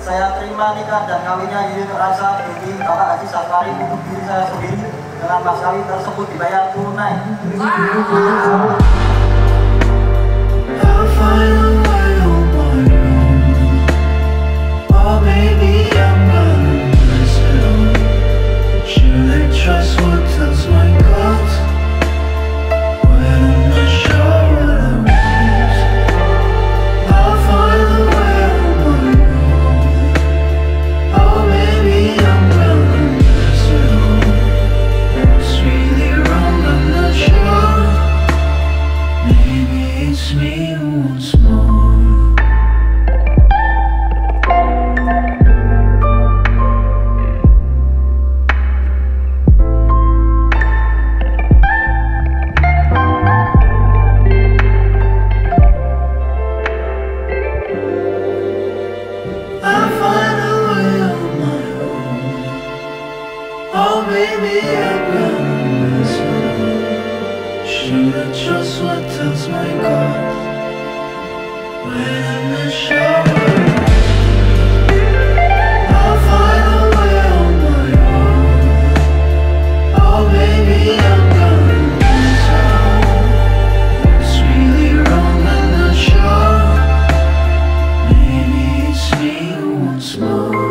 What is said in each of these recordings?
saya terima nikah dan kawinnya Yuyun Rasa binti Bapak Haji Safari untuk diri saya sendiri dengan mas kawin tersebut dibayar tunai. Just what tells my God when in the shower. I'll find a way on my own. Oh baby, I'm gonna miss out. It's really wrong, I'm not sure. Maybe it's me once more.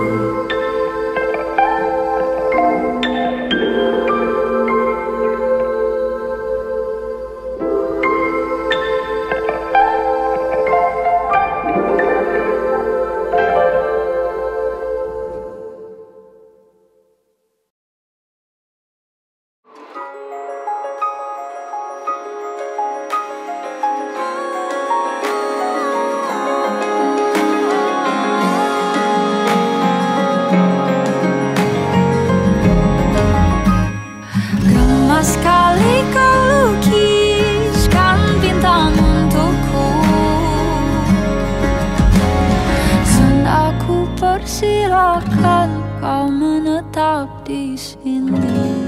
Sekali kau lukiskan bintang untukku, dan aku persilakan kau menetap di sini.